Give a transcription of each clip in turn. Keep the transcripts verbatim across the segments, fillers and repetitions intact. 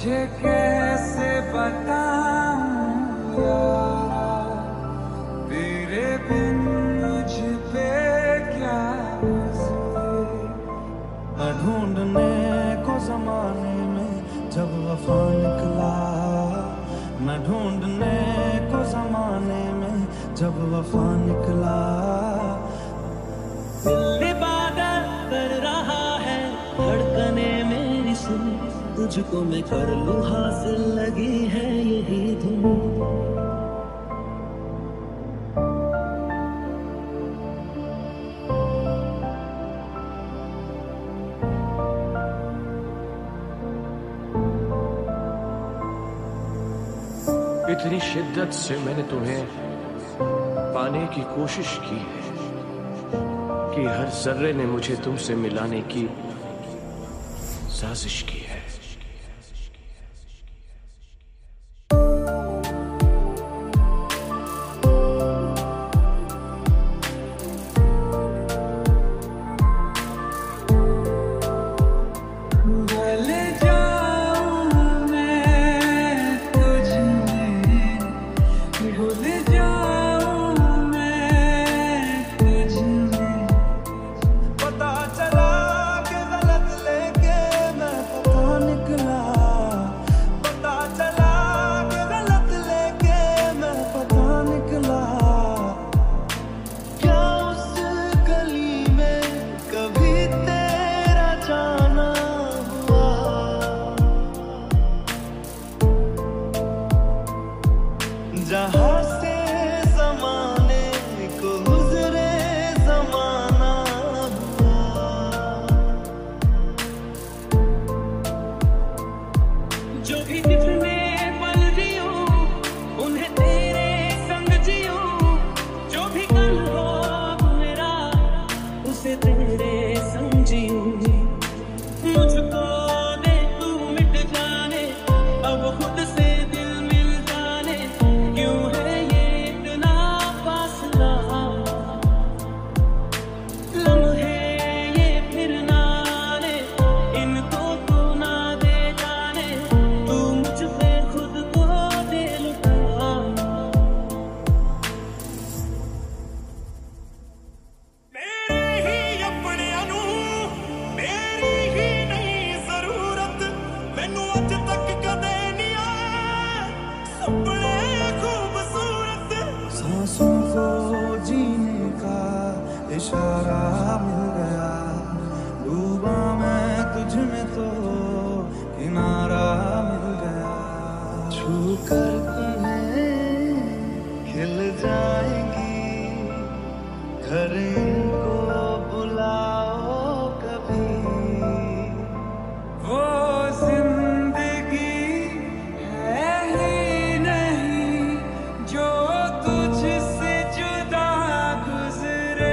तुझे कैसे बताऊं यार, तेरे बिन मुझ पे क्या गुज़रे। न ढूंढने को जमाने में जब वफा निकला, न ढूंढने को जमाने में जब वफा निकला। दिल इबादत कर रहा है धड़कने मेरी सुन, तुझको मैं कर लूं हासिल लगी है यही धुन। इतनी शिद्दत से मैंने तुम्हें पाने की कोशिश की है कि हर जर्रे ने मुझे तुमसे मिलाने की साजिश की है। जहाँ से ज़माने को गुज़रे ज़माना हुआ, जो भी कितने पल जियो उन्हें तेरे संग जियो, जो भी कल हो मेरा उसे तेरे संग जियो। मुझको दे तू मिट जाने अब खुद से सांसों को जीने का इशारा मिल गया, डूबा मैं तुझ में तो किनारा मिल गया। छू कर तुम्हें खिल जाएंगी घर इनको बुलाओ कभी। वो जिंदगी है ही नहीं जो तुझसे जुदा गुजरे।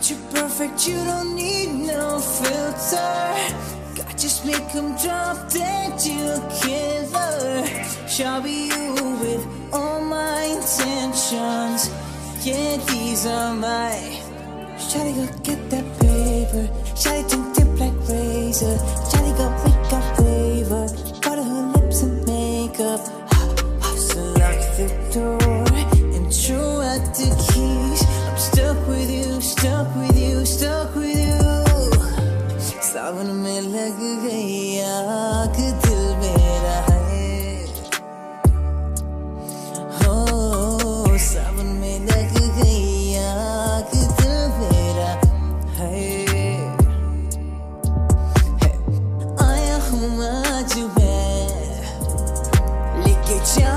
Picture perfect, you don't need no filter. God, just make them drop dead, you a killer. Shall be you with all my intentions. Yeah, these are my. Shawty go get that paper. Shawty tongue tip like razor. Shawty go make a favor. Butter her lips and makeup. So lock the door and throw out the keys. I'm stuck with you, stuck with you, stuck with you. सावन में लग गई आग दिल मेरा है. हो सावन में लग गई आग दिल मेरा है. आया हूँ आज मैं लेके जा